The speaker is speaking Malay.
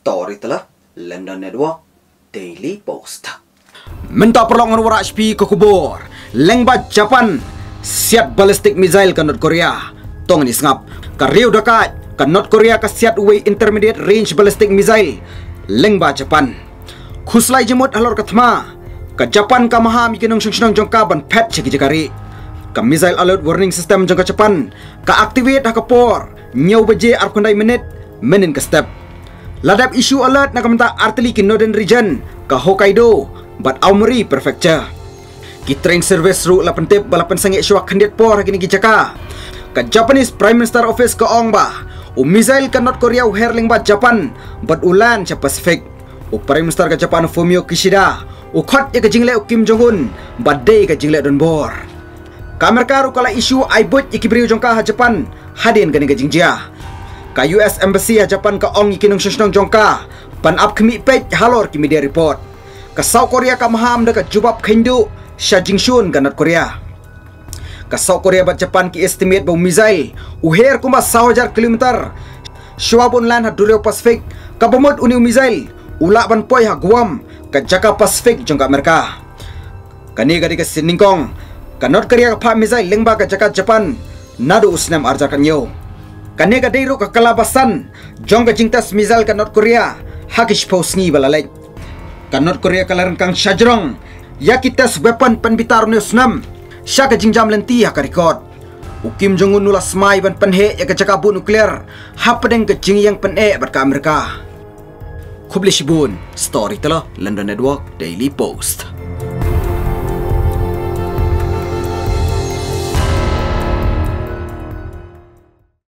Story telah London Network Daily Post. Minta pertolongan warak HP ke kubur. Lengba Japan siat ballistic missile ke North Korea. Tong ni sengap. Kariu dekat ke North Korea ke siat way intermediate range ballistic missile. Lengba Japan. Khuslai jemut halor katma. Ke Japan ka maha mikinong syong jongka ban pet cegi jekari. Ke missile alert warning system jongka Japan. Ke activate ha kapor. Nyau beje arkundai menit. Menin ke step. Ladap isu alert nak menta artillery ke Northern Region ke Hokkaido bat Aomori Prefecture. Ki train service ru la pentip balapan sangit syuak kandiat por kini ki jaka. Ke Japanese Prime Minister Office ke Ongba. U missile ke North Korea herling bat Japan bat ulan cha Pacific. U Prime Minister ke Japan Fumio Kishida u khot ye ke jingle u Kim Jong Un bat day ke jingle don bor. Ka Amerika ru kala isu aibut ye ki briu jongka ha Japan hadin ke jingjia. Ka US Embassy ha Japan ka ong ikinong syong jongka pan up kemi page halor ki media report. Ka South Korea ka maham dekat jubab khindu Sha Jingshun ka North Korea. Ka South Korea bat Japan ki estimate bau missile uher kumba 1000 km syawabun lan ha Dureo Pacific ka bomot uni missile ulak ban poi ha Guam ka Jaka Pacific jongka Amerika. Kani gadi ka Siningkong ka North Korea ka pa missile lengba ka Jaka Japan nadu usnam arja kanyo. Kani ka deiru ka kalabasan jongka jingtas missile ka North Korea hakish posngi balalek. Ka North Korea kalaran kang Shajrong ya kitas weapon penbitar usnam sya ka jingjam lenti ha ka record. U Kim Jong Un nula smai ban penhe ya ka jaka bu nuklear ha pedeng ke jingyang pene bat ka Amerika. Kubli Shibun, Story telah London Network Daily Post.